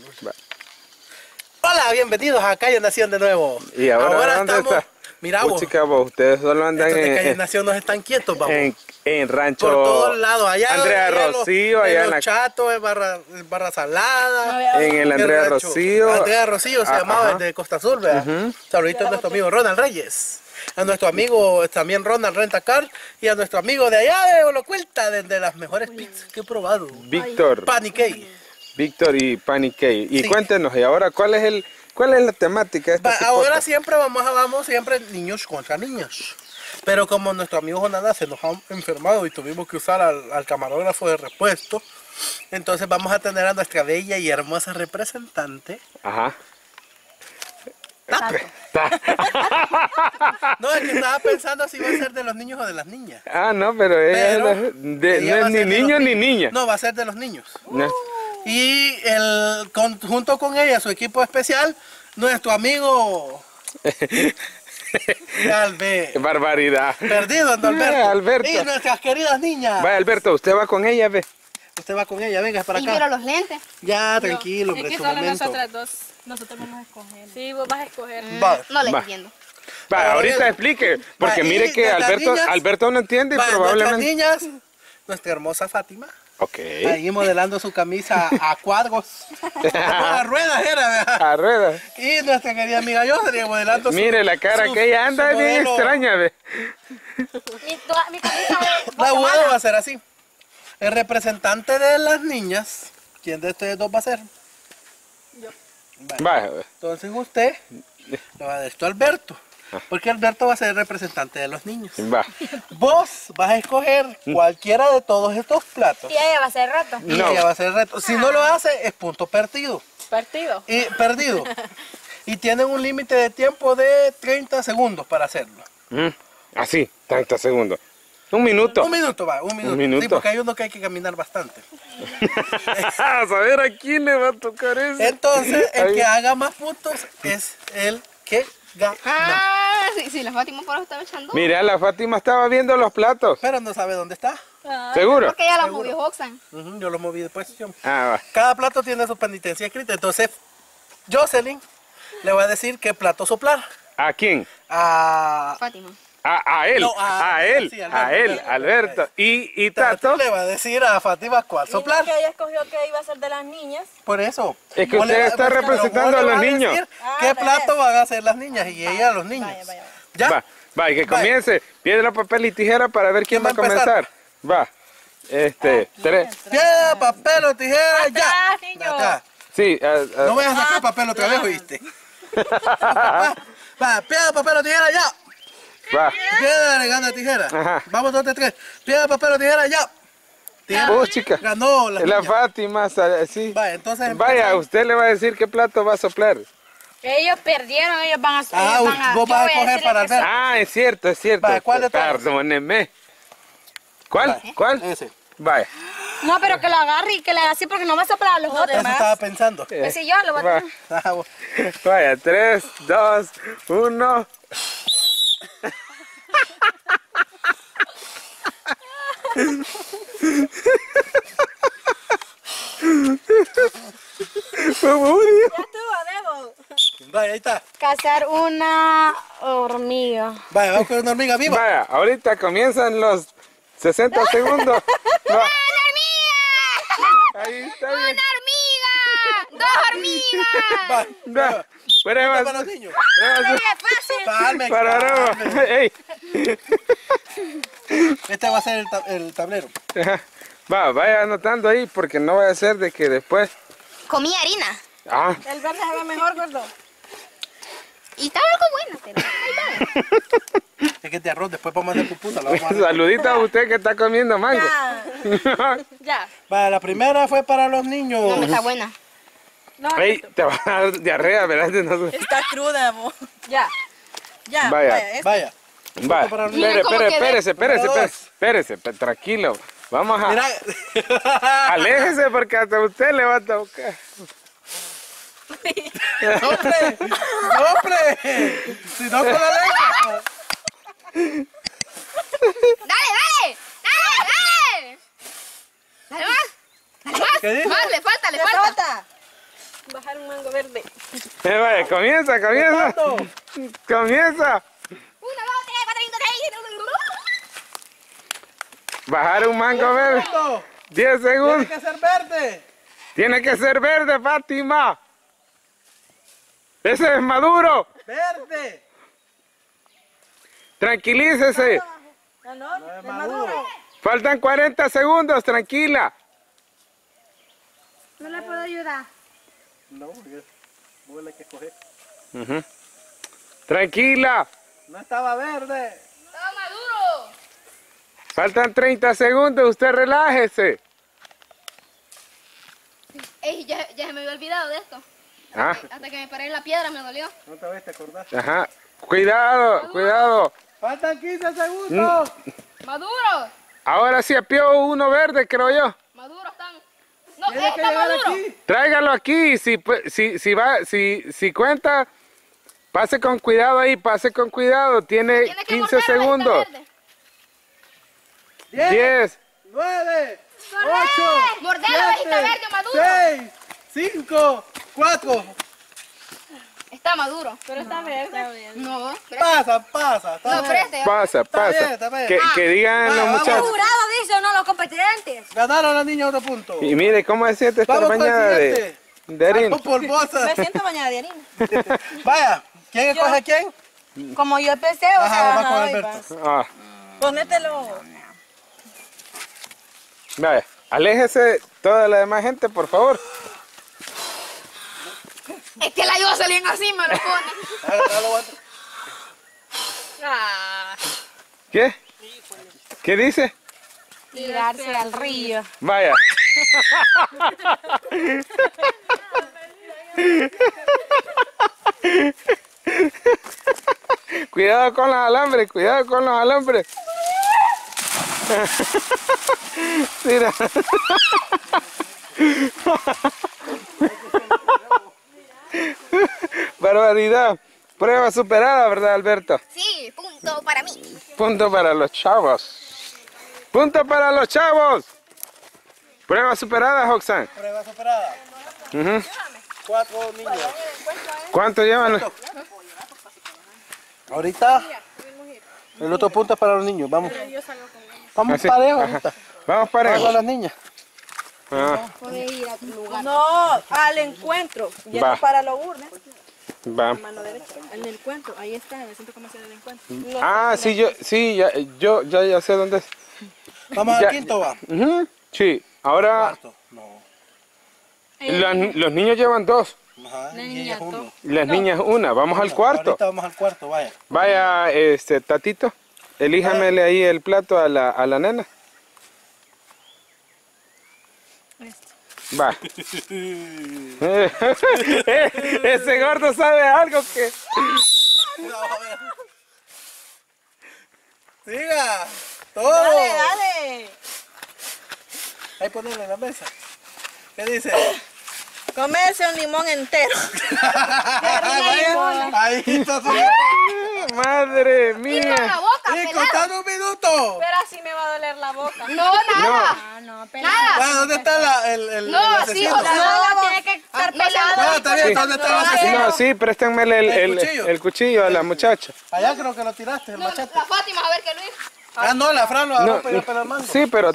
Va. Hola, bienvenidos a Calle Nación de nuevo. ¿Y ahora dónde estamos, está? mira vos, Chica, vos, ustedes solo andan estos de Calle Nación no están quietos, vamos. en Rancho Por todos lados, allá Andrea Rocío, allá en los la Chatos, en Barra Salada, en el Andrea rancho Rocío. Andrea Rocío se llamaba, ajá. el de Costa Azul, ¿verdad? Saluditos a nuestro amigo Ronald Reyes, a nuestro amigo también Ronald Rentacar y a nuestro amigo de allá de Olocuelta, de las mejores pizzas que he probado. Víctor. Panique. Víctor y Pani Kay. Y Sí. cuéntenos, ¿y ahora cuál es la temática de este Ahora podcast? siempre vamos siempre niños contra niños. Pero como nuestro amigo Jonadá se nos ha enfermado y tuvimos que usar al camarógrafo de repuesto, entonces vamos a tener a nuestra bella y hermosa representante. Ajá. No, es que estaba pensando si iba a ser de los niños o de las niñas. Ah, no, pero ella Pero no ella va es a ni ser de niño los ni niña. No, va a ser de los niños. No. Y junto con ella, su equipo especial, nuestro amigo Qué barbaridad. Perdido, don Alberto. Alberto. Y nuestras queridas niñas. Vaya, Alberto, usted va con ella, ve. Usted va con ella, venga para Y acá. quiero los lentes. Ya, tranquilo, hombre, Es que su solo momento. nosotras dos. Nosotros vamos a escoger. Sí, vos vas a escoger. Va. No le Va. entiendo. Va, Ahora ahorita bien. explique, porque Va, mire y que de las niñas- Alberto no entiende y Va, nuestras probablemente... niñas, nuestra hermosa Fátima, Ok. ahí modelando su camisa a cuadros. A ruedas era, ¿verdad? A rueda. Y nuestra querida amiga Yosri modelando Mire la cara que ella anda su bien modelo. extraña, ve. Mi camisa de La boda Guatemala. va a ser así. El representante de las niñas, ¿quién de ustedes dos va a ser? Va, Entonces usted le va a dar esto a Alberto. Porque Alberto va a ser el representante de los niños. va. Vos vas a escoger cualquiera de todos estos platos. Y ella va a ser rato. Y No. ella va a ser el reto. Si no lo hace, es punto perdido. Partido. Y perdido. Y tienen un límite de tiempo de 30 segundos para hacerlo. Así, 30 segundos. Un minuto. Un minuto va, un minuto. Un minuto. Sí, porque hay uno que hay que caminar bastante. A saber a quién le va a tocar eso. Entonces, el Ahí. que haga más puntos es el que gana. Ah, sí, la Fátima por eso estaba echando. Mira, la Fátima estaba viendo los platos. Pero no sabe dónde está. ¿Seguro? Porque ella la movió Hoxan. Yo lo moví de posición. Ah, va. Cada plato tiene su penitencia escrita. Entonces, Jocelyn le va a decir qué plato soplar. ¿A quién? A Fátima. A él. No, a él. sí, a él, Alberto. Y Tato. le va a decir a Fátima cuál soplar. Que ella escogió que iba a ser de las niñas. Por eso. Es que Vos le usted va- está pero representando vos a le los vas niños. decir Ah, ¿Qué al plato revés. van a hacer las niñas y ella a los niños? Vaya. ¿Ya? Va, y que Vaya. comience. Piedra, papel y tijera para ver quién va a ¿Quién va a empezar? comenzar. Va. Tres. Piedra, papel o tijera, ya. Atrás, niño. Acá. Sí. No vayas a sacar papel otra vez, ¿oíste? Va, piedra, papel o tijera, ya. Va. Piedra le gana tijera. Ajá. Vamos, 2, 3, 3. Piedra, papel o tijera, ya. Tijera. Oh, chica. Ganó la La niña. Fátima, sí. Vaya, entonces Vaya, empezamos. usted le va a decir qué plato va a soplar. Ellos perdieron, ellos van a... Ah, ellos van vos yo vas a voy escoger decirle para que Alberto. Ah, es cierto, es cierto. Vaya, ¿cuál de todos? Perdóneme. ¿Cuál? ¿Cuál? Ese. Vaya. No, pero que lo agarre y que le haga así porque no va a soplar a los Eso otros. estaba pensando. Pues si yo lo voy a Va. tener. Ah, bueno. Vaya, 3, 2, 1. Ya estuvo, Debo. Vaya, ahí está. Cazar una hormiga. Vaya, vamos con una hormiga viva. Vaya, ahorita comienzan los 60 segundos. Va. Ahí está bien. ¡Dos hormigas! Va. Va. Pruebas. Para los niños. Pruebas. ¡Fácil! Palme, Para palme. Ey. Este va a ser el tablero. Ajá. Va, vaya anotando ahí porque no vaya a ser de que después. Comí harina. Ah, El verde se ve mejor, gordo. Y estaba algo buena, pero... Es que es de arroz, después vamos a hacer pupusa. La vamos a hacer. saludita a usted que está comiendo mango. Ya. Vaya, la primera fue para los No, niños. me está buena. No, Ey, te va a dar diarrea, ¿verdad? No sé. está cruda, amor. Ya. Ya. Vaya. Vaya. Va, para los niños. espérese, Número dos. espérese, tranquilo. Vamos a... Mira. Aléjese porque hasta usted le va a tocar. ¡Hombre! ¡Hombre! Si no con la lengua. ¡Dale! ¡Dale más! ¿Qué dice? Más, le falta. Le falta. Bajar un mango verde. Vaya, comienza. Comienza. 1, 2, 3, 4, 5, 6. Bajar un mango verde. 10 segundos. Tiene que ser verde. Tiene que ser verde, Fátima. Ese es maduro. Verde. Tranquilícese. No, No es es maduro. maduro. Faltan 40 segundos, tranquila. No le puedo ayudar. No, porque vos la que escoger. Ujú. Tranquila. No estaba verde. Está maduro. Faltan 30 segundos, usted relájese. Ey, ya se me había olvidado de esto. Ah, Hasta que me paré en la piedra me dolió. No te ves, te acordás. ajá. Cuidado, cuidado. Faltan 15 segundos. Maduro. Ahora sí apió uno verde, creo yo. Maduro están. No, Tiene que está llegar maduro. aquí. Tráigalo aquí, si cuenta, pase con cuidado ahí, pase con cuidado. Tiene Tiene que 15 morderlo, ahí está segundos. verde. 10, 9, Corre. 8, Mordelo, está verde, maduro. 6, 5, 4. Está maduro. Pero está verde. No, Pasa. Está no bien. preste. pasa, Está bien, pasa. está bien. Que digan los vamos. muchachos. Jurado dice uno los competentes. Ganaron las niñas otro punto. Y mire cómo se siente estar Vamos con el bañada siguiente. de harina. Vamos por bolsa. Me siento bañada de harina. Vaya, ¿quién escoge a quién? Como yo empecé, o Ajá, sea, va con ajá, Alberto. Ah, ponételo. vaya, aléjese toda la demás gente, por favor. Es que la ayuda salían así, me lo pone. Ah, ¿Qué? ¿Qué dice? tirarse al río. Vaya. Cuidado con los alambres, cuidado con los alambres. Mira. Barbaridad. Prueba superada, ¿verdad, Alberto? Sí, punto para mí. Punto para los chavos. Punto para los chavos. Prueba superada, Hoxan. Prueba superada. Ujú. 4 niños. ¿Cuánto llevan? Ahorita el otro punto es para los niños. Vamos. Vamos Así, parejo ajá. ahorita. Vamos Para parejo. las niñas. Ah, No, al encuentro. Ya Va. no para los urnes. va. Mano derecha. En el encuentro. Ahí está, en el centro comercial del encuentro. Ah, sí, yo ya sé dónde es. Vamos Ya. al quinto, va. Ujú, sí, ahora Cuarto. No. los niños llevan 2, Ajá, y ella es uno. las niñas 1. Vamos al cuarto. Ahorita vamos al cuarto, vaya. Vaya, Tatito, elíjamele ahí el plato a la nena. Va. Ese gordo sabe algo que... Siga. Todo. Dale, dale. Ahí ponerle en la mesa. ¿Qué dice? Comerse un limón entero. Ahí está su... Madre Y con la mía. boca, Sí, pelado. contando un minuto. Pero así me va a doler la boca. No, nada. Ah, no, Nada. Bueno, ¿dónde está el No, asesino? sí, o sea, No, tiene que estar me la- Ah, está bien, ¿dónde está el asesino? No, sí, préstenmele el cuchillo a la muchacha. Allá creo que lo tiraste, el No, machete. la Fátima, a ver qué lo hizo. Ah, no, la Fran lo No, agarró para pelar mango. sí, pero...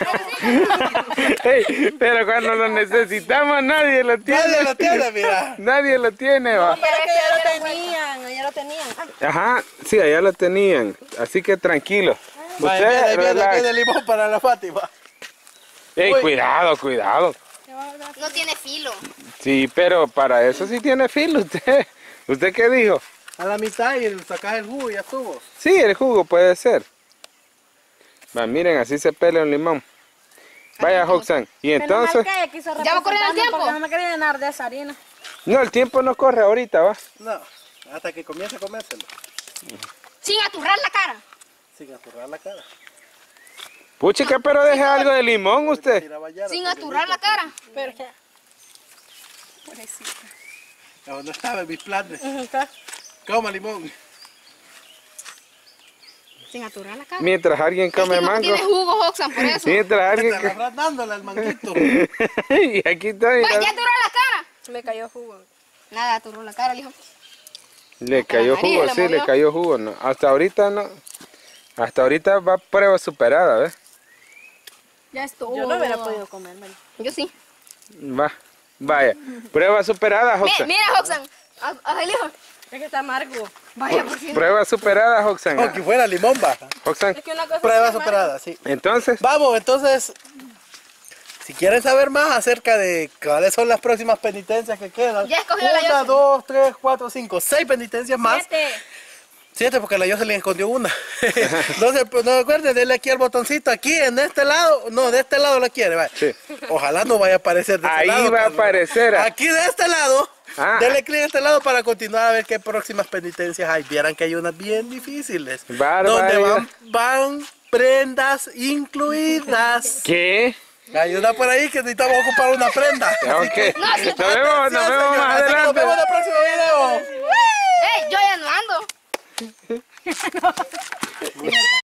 Ey, pero cuando lo necesitamos nadie lo tiene. Nadie lo tiene, mira. Nadie lo tiene, va. Pero es que ya lo tenían. Ajá, sí, allá lo tenían. Así que tranquilo. Vaya, Usted, viene relax. limón para la Fátima. Ey, Uy. cuidado, cuidado. No tiene filo. Sí, pero para eso sí tiene filo usted. ¿Usted qué dijo? A la mitad y sacas el jugo y ya estuvo. Sí, el jugo puede ser. Va, miren, así se pela un limón. Vaya, Hoxan. Y entonces... ¿Ya va corriendo el tiempo? Porque no me quería llenar de esa harina. No, el tiempo no corre ahorita, va. No, hasta que comience a comérselo. Sin aturrar la cara. Sin aturrar la cara. Puchica, pero deje algo de limón usted. Tira bayara, Sin pues, aturrar la cara. Pero ya. ¿dónde estaban mis planes? Coma limón. Sin aturrar la cara. Mientras alguien come Es que no mango. tiene jugo, Oxan, por eso. Mientras alguien... Te la Fran dándole al manguito. y aquí estoy. Pues ya aturrar la cara. Me cayó jugo. Nada, aturró la cara, el hijo. Le cayó nariz jugo, le sí, movió. le cayó jugo. No. Hasta ahorita no. Hasta ahorita va prueba superada, ¿ves? Ya estuvo. Yo no hubiera podido comérmelo. Yo sí. Va, vaya. Prueba superada, Hoxan. Mira, Hoxan. Haz el hijo. Es que está amargo. Vaya, por fin. Prueba superada, Hoxan. Como que fuera limón, va. Hoxan. Es que una cosa Prueba está amarga. superada, sí. Entonces, Vamos, entonces, si quieren saber más acerca de cuáles son las próximas penitencias que quedan. Ya escogió la 1, Jocelyn. 2, 3, 4, 5, 6 penitencias más. 7. 7 porque la Jocelyn escondió una. No recuerden, denle aquí al botoncito, aquí en este lado, no, de este lado la quiere, vaya. Sí. Ojalá no vaya a aparecer de este ahí lado. va a Carlos. aparecer. Aquí de este lado, Ah. denle clic a este lado para continuar a ver qué próximas penitencias hay. Vieran que hay unas bien difíciles. Barbaridad. Donde van prendas incluidas. ¿Qué? Hay una por ahí que necesitamos ocupar una prenda. Ok. No, sí. Nos vemos Atención, más señor. Así que nos adelante. vemos en el próximo video. Yo ya no ando.